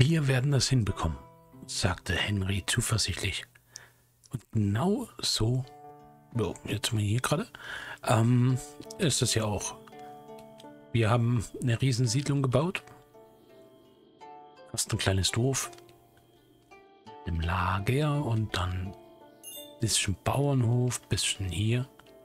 Wir werden das hinbekommen, sagte Henry zuversichtlich. Und genau so, oh, jetzt sind wir hier gerade, ist es ja auch. Wir haben eine Riesensiedlung gebaut. Fast ein kleines Dorf. Im Lager und dann ein bisschen Bauernhof, bisschen hier.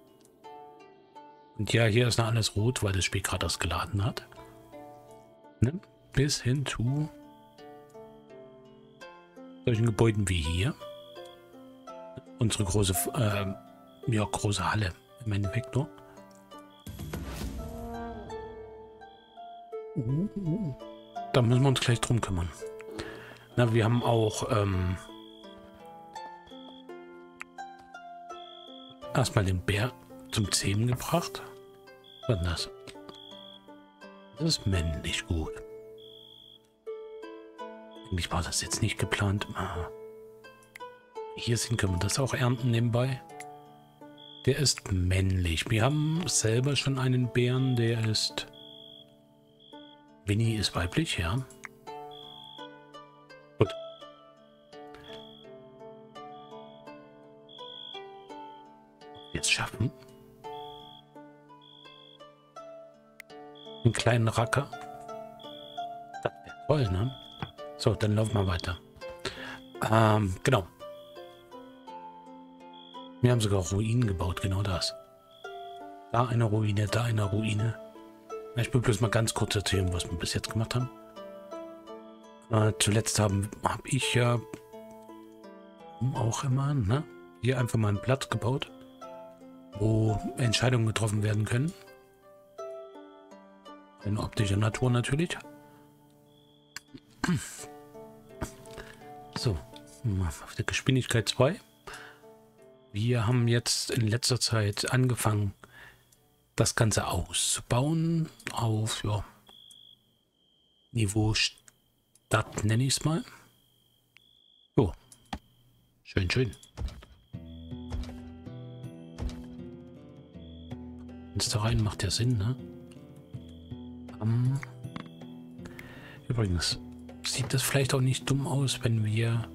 Und ja, hier ist noch alles rot, weil das Spiel gerade das geladen hat. Ne? Bis hin zu solchen Gebäuden wie hier. Unsere große, große Halle im Endeffekt nur. Da müssen wir uns gleich drum kümmern. Na, wir haben auch erstmal den Bär zum Zähmen gebracht. Was ist das? Das ist männlich gut. Eigentlich war das jetzt nicht geplant. Hier sind, können wir das auch ernten nebenbei. Der ist männlich. Wir haben selber schon einen Bären, der ist... Winnie ist weiblich, ja. Gut. Jetzt schaffen. Einen kleinen Racker. Das wäre toll, ne? So, dann laufen wir weiter. Genau. Wir haben sogar Ruinen gebaut, genau das. Da eine Ruine, da eine Ruine. Ich will bloß mal ganz kurz erzählen, was wir bis jetzt gemacht haben. Zuletzt habe ich ja auch immer, ne, hier einfach mal einen Platz gebaut, wo Entscheidungen getroffen werden können. In optischer Natur natürlich. So, auf der Geschwindigkeit 2. Wir haben jetzt in letzter Zeit angefangen, das Ganze auszubauen auf Niveau Stadt, nenne ich es mal. So, schön, schön. Fenster rein macht ja Sinn, ne? Übrigens, sieht das vielleicht auch nicht dumm aus, wenn wir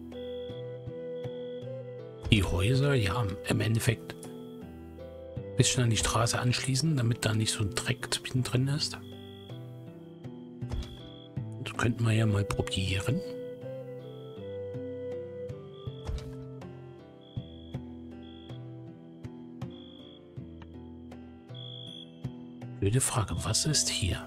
die Häuser, ja, im Endeffekt ein bisschen an die Straße anschließen, damit da nicht so ein Dreck drin ist. Das könnten wir ja mal probieren. Blöde Frage, was ist hier?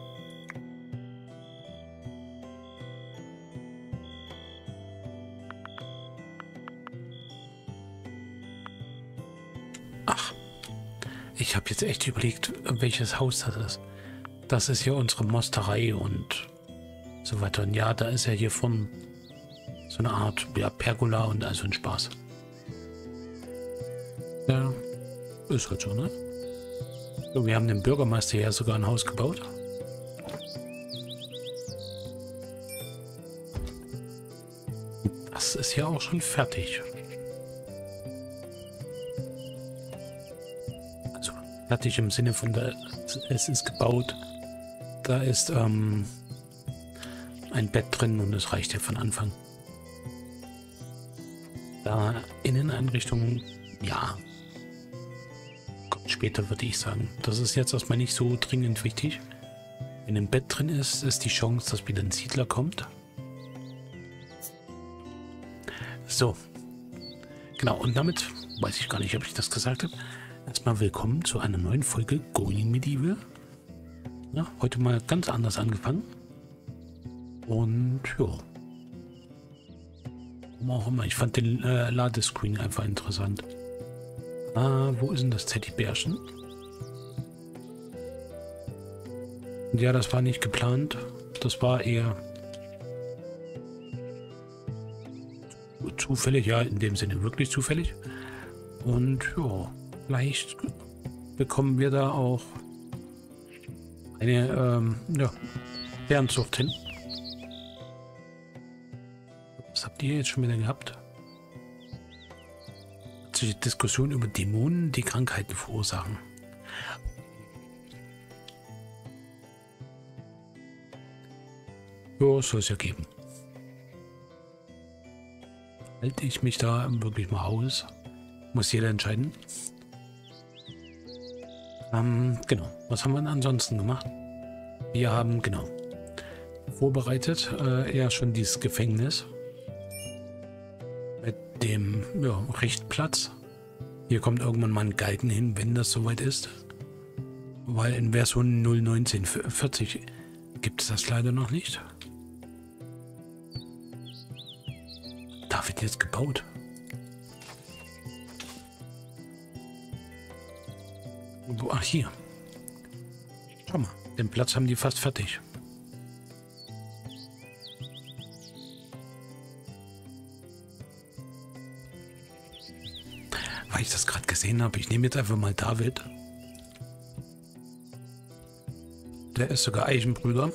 Ich habe jetzt echt überlegt, welches Haus das ist. Das ist hier unsere Mosterei und so weiter. Und ja, da ist ja hier von so eine Art Pergola und also ein Spaß. Ja, ist halt so, ne? So, wir haben dem Bürgermeister ja sogar ein Haus gebaut. Das ist ja auch schon fertig. Fertig im Sinne von, es ist gebaut. Da ist ein Bett drin und es reicht ja von Anfang. Da Inneneinrichtungen, ja, kommt später, würde ich sagen. Das ist jetzt erstmal nicht so dringend wichtig. Wenn ein Bett drin ist, ist die Chance, dass wieder ein Siedler kommt. So. Genau, und damit, weiß ich gar nicht, ob ich das gesagt habe, erstmal willkommen zu einer neuen Folge Going Medieval. Ja, heute mal ganz anders angefangen. Und ja. Warum auch immer. Ich fand den Ladescreen einfach interessant. Wo ist denn das Teddybärchen? Ja, das war nicht geplant. Das war eher zufällig. Ja, in dem Sinne wirklich zufällig. Und ja. Vielleicht bekommen wir da auch eine Bärenzucht hin. Was habt ihr jetzt schon wieder gehabt? Solche Diskussion über Dämonen, die Krankheiten verursachen. Ja, soll es ja geben. Halte ich mich da wirklich mal aus? Muss jeder entscheiden. Genau. Was haben wir denn ansonsten gemacht? Wir haben, genau, vorbereitet, eher schon dieses Gefängnis. Mit dem, ja, Richtplatz. Hier kommt irgendwann mal ein Galgen hin, wenn das soweit ist. Weil in Version 0.1940 gibt es das leider noch nicht. Da wird jetzt gebaut. Ach, hier. Schau mal, den Platz haben die fast fertig. Weil ich das gerade gesehen habe, ich nehme jetzt einfach mal David. Der ist sogar Eichenbrüder.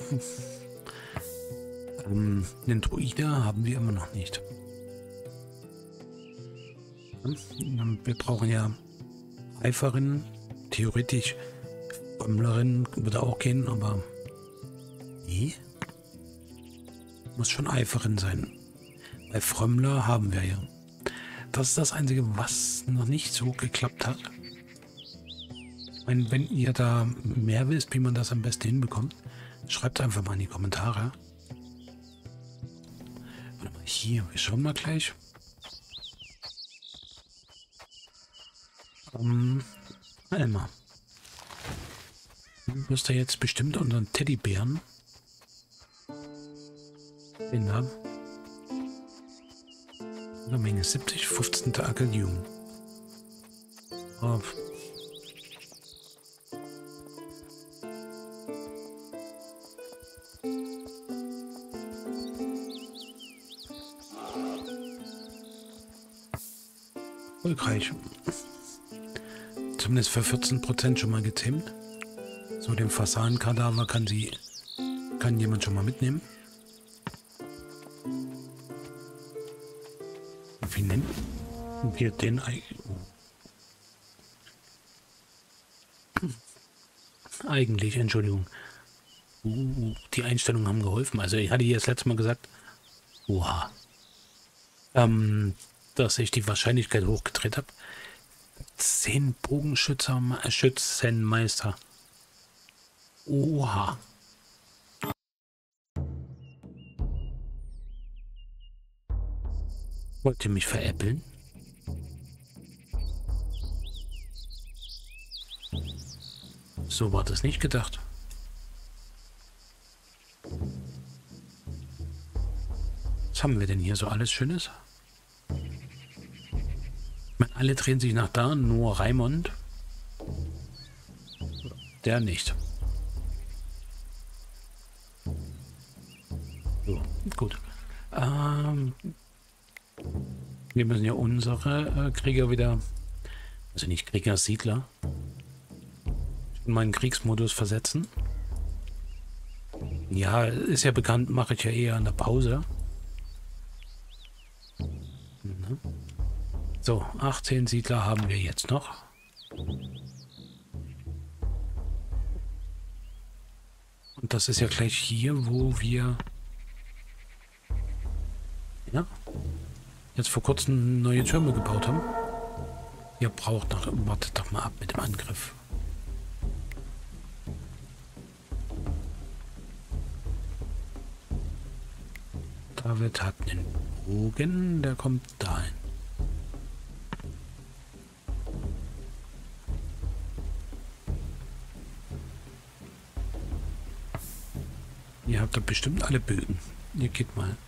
Den Druide haben wir immer noch nicht. Wir brauchen ja Eiferinnen. Theoretisch Frömmlerin würde auch gehen, aber nee. Muss schon Eiferin sein. Bei Frömmler haben wir ja. Das ist das Einzige, was noch nicht so geklappt hat. Ich meine, wenn ihr da mehr wisst, wie man das am besten hinbekommt, schreibt einfach mal in die Kommentare. Warte mal, hier, wir schauen mal gleich. Elmar. Du wirst da jetzt bestimmt unseren Teddybären. Den da. Eine Menge 70, 15. Agalium. Oh. Erfolgreich. Zumindest für 14% schon mal gezähmt. So, den Fasanenkadaver kann jemand schon mal mitnehmen. Wie nennen wir den eigentlich? Entschuldigung. Die Einstellungen haben geholfen. Also ich hatte hier das letzte Mal gesagt, oha, dass ich die Wahrscheinlichkeit hochgedreht habe. 10 Bogenschützenmeister. Oha. Wollt ihr mich veräppeln? So war das nicht gedacht. Was haben wir denn hier so alles Schönes? Ich meine, alle drehen sich nach da, nur Raimund. Der nicht. So, gut. Wir müssen ja unsere Krieger wieder, also nicht Krieger, Siedler, in meinen Kriegsmodus versetzen. Ja, ist ja bekannt, mache ich ja eher an der Pause. So, 18 Siedler haben wir jetzt noch. Und das ist ja gleich hier, wo wir jetzt vor kurzem neue Türme gebaut haben. Ihr braucht noch, wartet doch mal ab mit dem Angriff. David hat einen Bogen, der kommt dahin. Ihr habt da bestimmt alle Bögen. Ihr geht mal.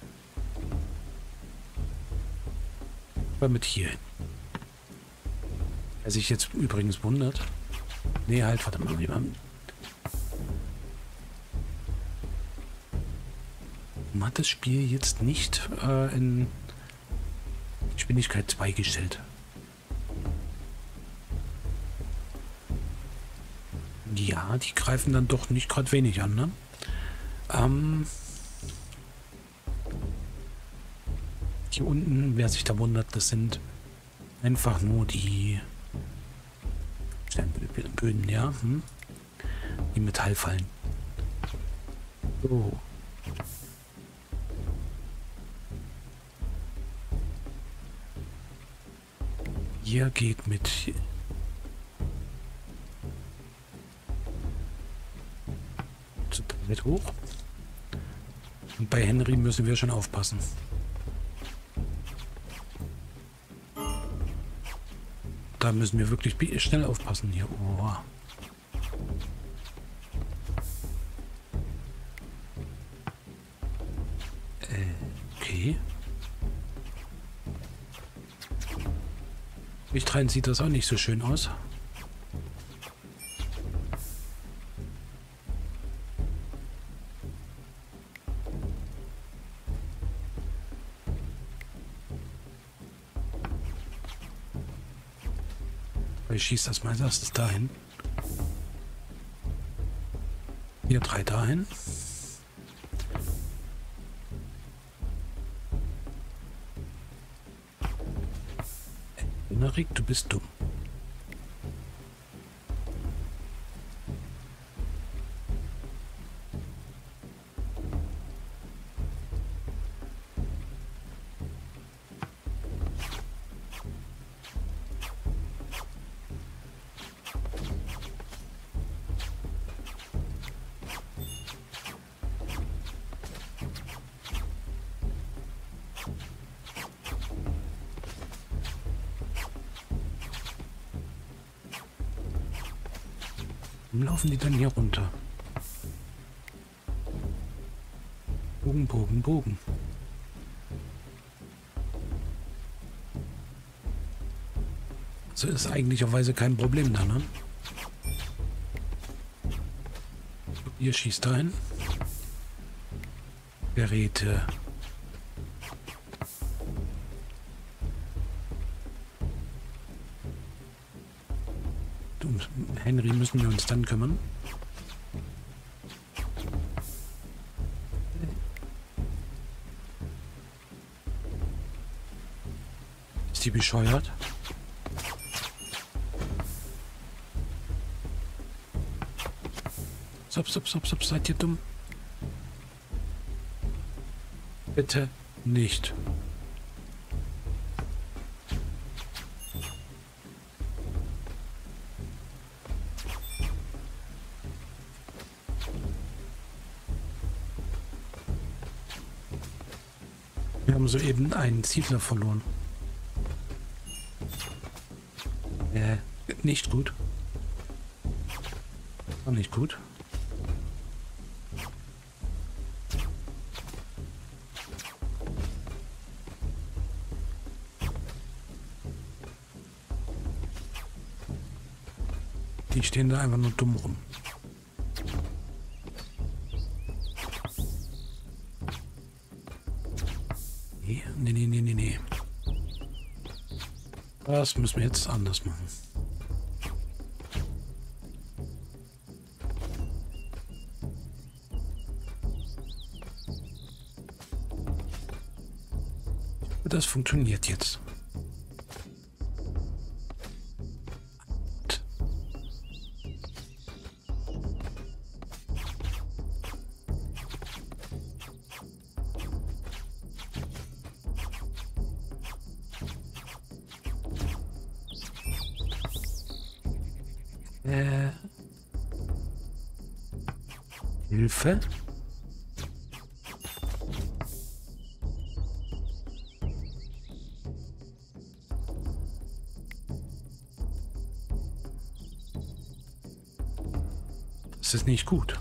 Aber mit hier hin. Wer sich jetzt übrigens wundert. Nee, halt, warte mal. Man hat das Spiel jetzt nicht in Geschwindigkeit 2 gestellt. Ja, die greifen dann doch nicht gerade wenig an, ne? Hier unten, wer sich da wundert, das sind einfach nur die Steinböden, ja? Die Metallfallen. So. Hier geht mit zu dritt hoch. Und bei Henry müssen wir schon aufpassen. Da müssen wir wirklich schnell aufpassen hier. Oh. Okay. Lichtrein sieht das auch nicht so schön aus. Ich schieße das mal als erstes dahin. Hier 3 dahin. Rick, du bist dumm. Warum laufen die dann hier runter? Bogen, Bogen, Bogen. So ist eigentlicherweise kein Problem da, ne? Ihr schießt dahin. Geräte. Um Henry müssen wir uns dann kümmern. Ist die bescheuert? Stop, seid ihr dumm? Bitte nicht. Wir haben soeben einen Siedler verloren. Nicht gut. War nicht gut. Die stehen da einfach nur dumm rum. Nee. Das müssen wir jetzt anders machen. Das funktioniert jetzt. Hilfe? Das ist nicht gut.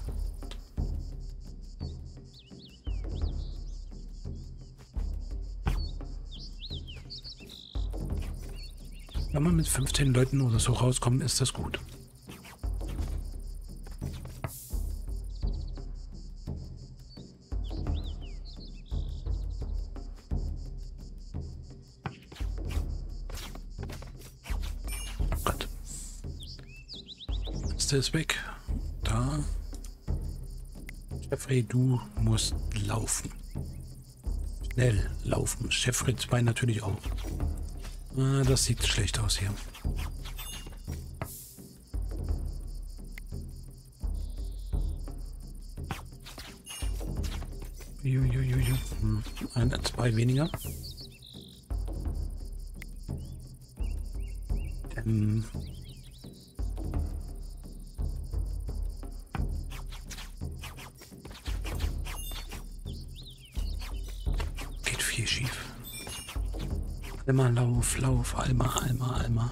Wenn man mit 15 Leuten oder so rauskommt, ist das gut. Gott. Der ist weg. Da. Jeffrey, du musst laufen. Schnell laufen. Jeffrey 2 natürlich auch. Das sieht schlecht aus hier. Ein, 2 weniger. Geht viel schief. Alma, lauf, Alma.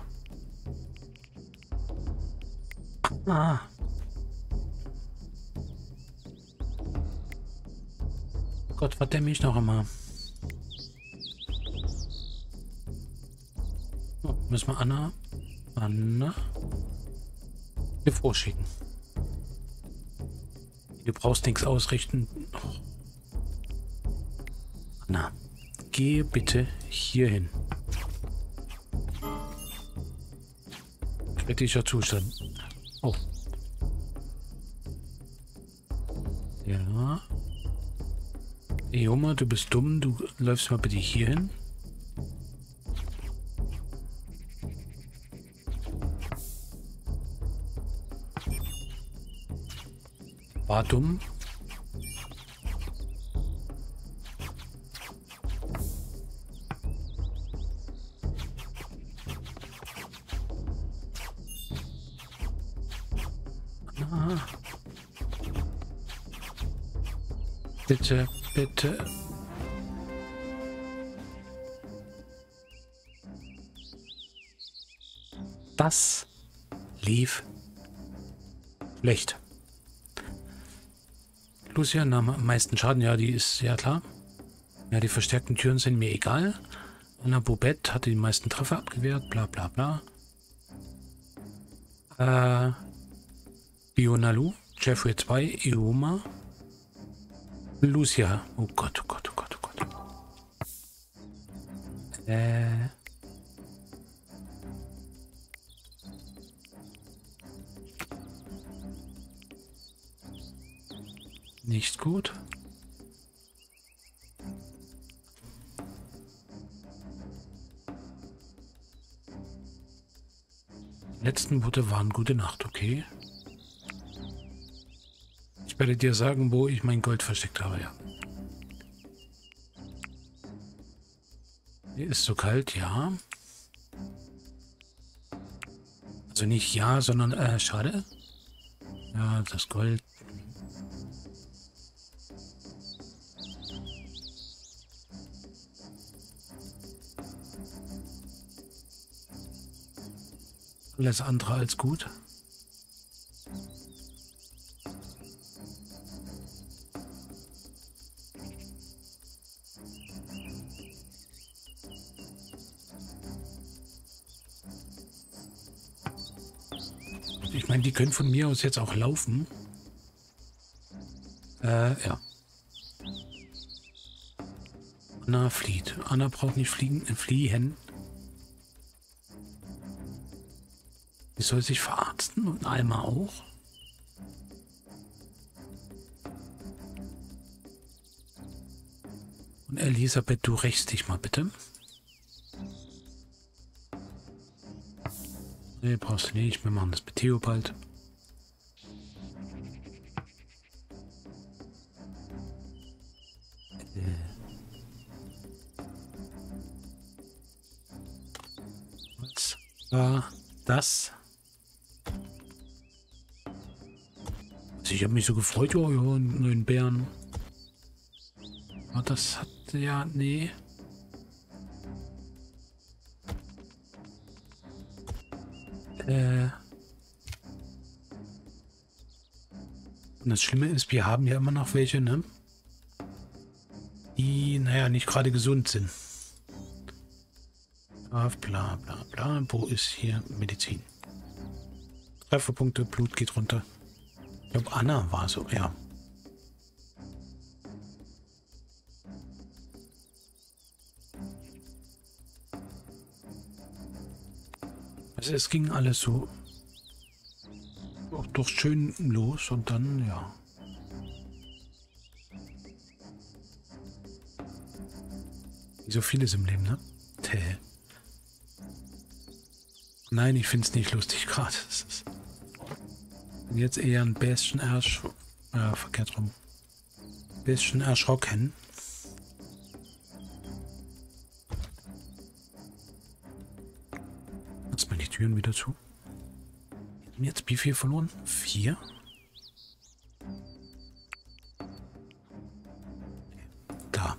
Ah. Gott, was der mich noch immer. Oh, müssen wir Anna hier vorschicken. Du brauchst nichts ausrichten. Oh. Anna, geh bitte hier hin. Kritischer Zustand. Oh. Ja. Eoma, du bist dumm. Du läufst mal bitte hier hin. War dumm. Ah. Bitte, bitte. Das lief schlecht. Lucia nahm am meisten Schaden. Ja, die ist ja klar. Ja, die verstärkten Türen sind mir egal. Anna Bobette hatte die meisten Treffer abgewehrt. Bla bla bla. Bionalu, Jeffrey 2, Eoma. Lucia. Oh Gott, oh Gott, oh Gott, oh Gott. Nicht gut. Die letzten Worte waren gute Nacht, okay. Ich werde dir sagen, wo ich mein Gold versteckt habe, ja. Hier ist so kalt, ja. Also nicht ja, sondern schade. Ja, das Gold. Alles andere als gut. Ich meine, die können von mir aus jetzt auch laufen. Ja. Anna flieht. Anna braucht nicht fliehen. Die soll sich verarzten und Alma auch. Und Elisabeth, du rächst dich mal bitte. Nee, brauchst du nicht. Wir machen das mit Theo bald. Was war das? Also ich habe mich so gefreut, ja, einen neuen Bären. Aber das hat ja, nee. Und das Schlimme ist, wir haben ja immer noch welche, ne? Die, naja, nicht gerade gesund sind. Bla bla bla. Wo ist hier Medizin? Trefferpunkte, Blut geht runter. Ich glaube, Anna war so, ja. Also es ging alles so doch schön los und dann, ja. Wie so vieles im Leben, ne? Täh. Nein, ich finde es nicht lustig gerade. Jetzt eher ein bisschen verkehrt rum. Bisschen erschrocken. Lass mal die Türen wieder zu. Wir haben jetzt wie viel verloren? 4? Da.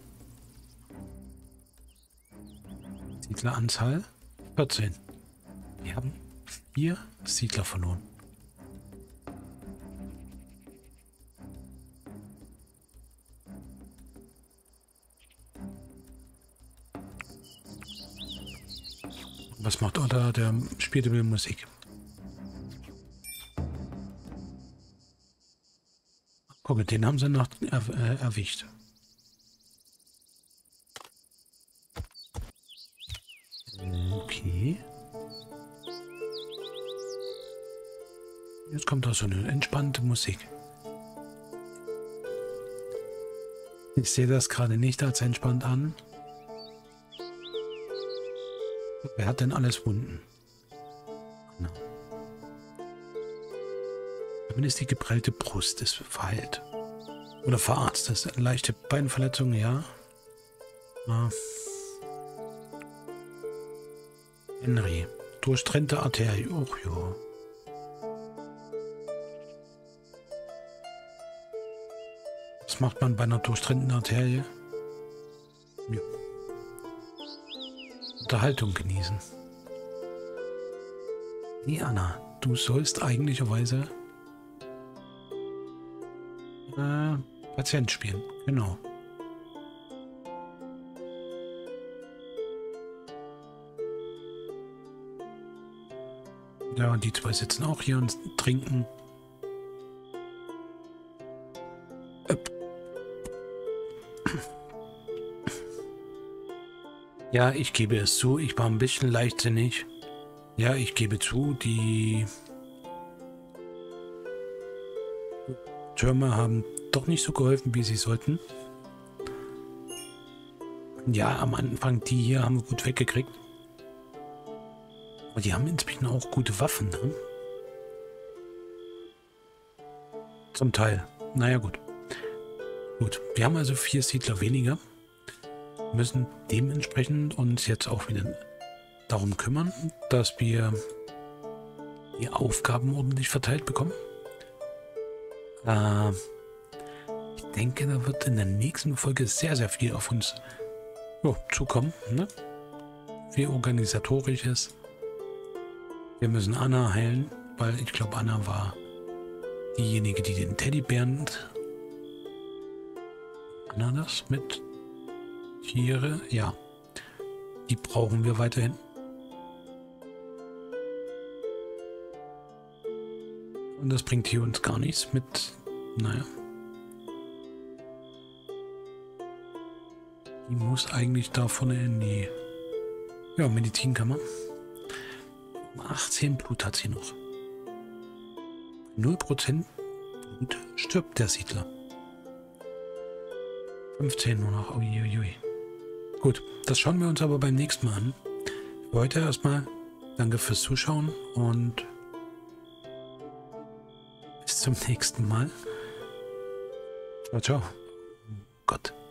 Siedleranzahl 14. Wir haben 4 Siedler verloren. Was macht Otter? Der spielte mit Musik. Guck, den haben sie noch erwischt. Okay. Jetzt kommt da so eine entspannte Musik. Ich sehe das gerade nicht als entspannt an. Wer hat denn alles Wunden? Genau. Zumindest die geprellte Brust ist verheilt. Oder verarztet. Leichte Beinverletzung, ja. Henry. Durchtrennte Arterie. Och ja. Was macht man bei einer durchtrennten Arterie? Ja. Unterhaltung genießen. Nee, Anna, du sollst eigentlicherweise Patient spielen. Genau. Ja, und die zwei sitzen auch hier und trinken. Ja, ich gebe es zu, ich war ein bisschen leichtsinnig. Ja, ich gebe zu, die Türme haben doch nicht so geholfen, wie sie sollten. Ja, am Anfang, die hier haben wir gut weggekriegt. Aber die haben inzwischen auch gute Waffen, ne? Zum Teil. Naja, gut. Gut, wir haben also 4 Siedler weniger. Müssen dementsprechend uns jetzt auch wieder darum kümmern, dass wir die Aufgaben ordentlich verteilt bekommen. Ich denke, da wird in der nächsten Folge sehr, sehr viel auf uns zukommen. Ne? Viel Organisatorisches. Wir müssen Anna heilen, weil ich glaube, Anna war diejenige, die den Teddybären... Anna das mit Tiere? Ja. Die brauchen wir weiterhin. Und das bringt hier uns gar nichts mit... Naja. Die muss eigentlich da vorne in die Medizinkammer. 18 Blut hat sie noch. 0% Blut stirbt der Siedler. 15 nur noch. Uiuiui. Gut, das schauen wir uns aber beim nächsten Mal an. Für heute erstmal danke fürs Zuschauen und bis zum nächsten Mal. Ciao, ciao. Gott.